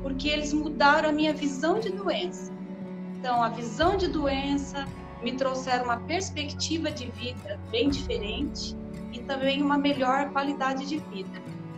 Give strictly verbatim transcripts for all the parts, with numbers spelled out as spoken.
porque eles mudaram a minha visão de doença. Então, a visão de doença me trouxeram uma perspectiva de vida bem diferente e também uma melhor qualidade de vida.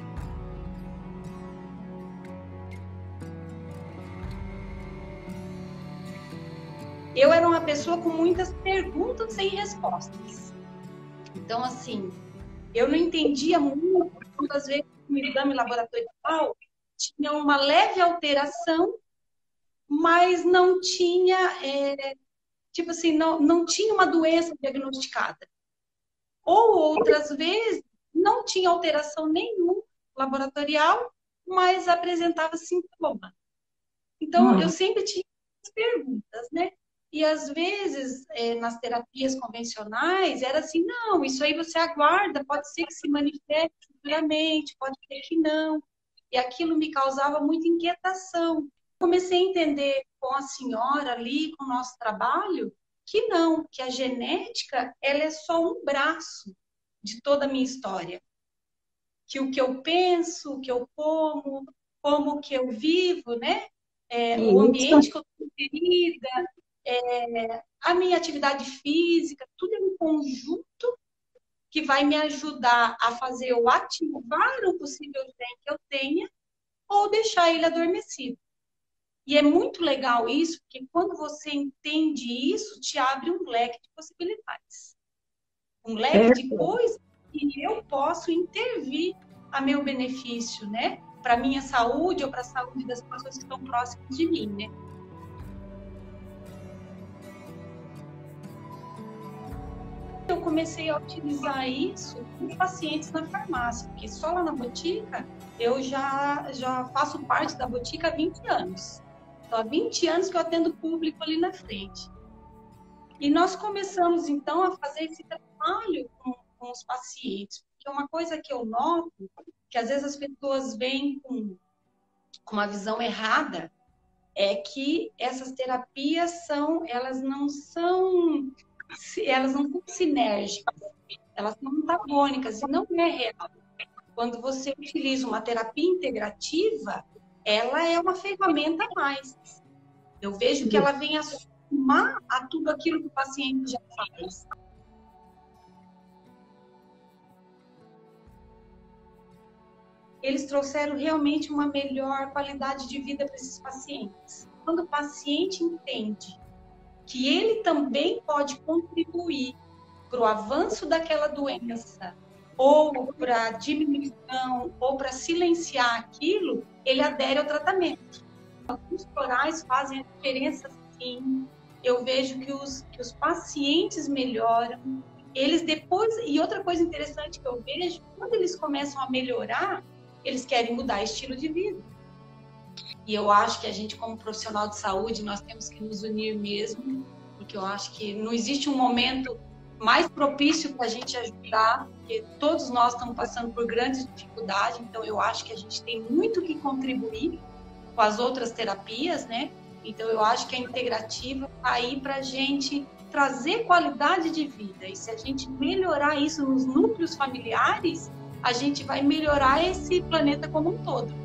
Eu era uma pessoa com muitas perguntas sem respostas. Então, assim, eu não entendia muito, muitas vezes no exame laboratorial tinha uma leve alteração, mas não tinha, é, tipo assim, não, não tinha uma doença diagnosticada. Ou outras vezes não tinha alteração nenhuma laboratorial, mas apresentava sintoma. Então, hum. eu sempre tinha perguntas, né? E às vezes, é, nas terapias convencionais, era assim, não, isso aí você aguarda, pode ser que se manifeste futuramente, pode ser que não. E aquilo me causava muita inquietação. Comecei a entender com a senhora ali, com o nosso trabalho, que não, que a genética, ela é só um braço de toda a minha história. Que o que eu penso, o que eu como, como que eu vivo, né? É, o ambiente que eu estou inserida, é, a minha atividade física, tudo é um conjunto que vai me ajudar a fazer eu ativar o possível gene que eu tenha ou deixar ele adormecido. E é muito legal isso, porque quando você entende isso, te abre um leque de possibilidades. Um leque de coisas que eu posso intervir a meu benefício, né? Para a minha saúde ou para a saúde das pessoas que estão próximas de mim, né? Eu comecei a utilizar isso com pacientes na farmácia, porque só lá na botica eu já, já faço parte da botica há vinte anos. Então, há vinte anos que eu atendo público ali na frente. E nós começamos, então, a fazer esse trabalho com, com os pacientes. Porque uma coisa que eu noto, que às vezes as pessoas vêm com, com uma visão errada, é que essas terapias são, elas não são, elas não são sinérgicas, elas são antagônicas, e não é real. Quando você utiliza uma terapia integrativa, ela é uma ferramenta a mais. Eu vejo que ela vem a somar a tudo aquilo que o paciente já faz. Eles trouxeram realmente uma melhor qualidade de vida para esses pacientes. Quando o paciente entende que ele também pode contribuir para o avanço daquela doença, ou para diminuição, ou para silenciar aquilo, ele adere ao tratamento. Os florais fazem a diferença, sim. Eu vejo que os, que os pacientes melhoram. Eles depois... E outra coisa interessante que eu vejo, quando eles começam a melhorar, eles querem mudar estilo de vida. E eu acho que a gente, como profissional de saúde, nós temos que nos unir mesmo, porque eu acho que não existe um momento mais propício para a gente ajudar, porque todos nós estamos passando por grandes dificuldades, então eu acho que a gente tem muito que contribuir com as outras terapias, né? Então eu acho que a integrativa está aí para a gente trazer qualidade de vida, e se a gente melhorar isso nos núcleos familiares, a gente vai melhorar esse planeta como um todo.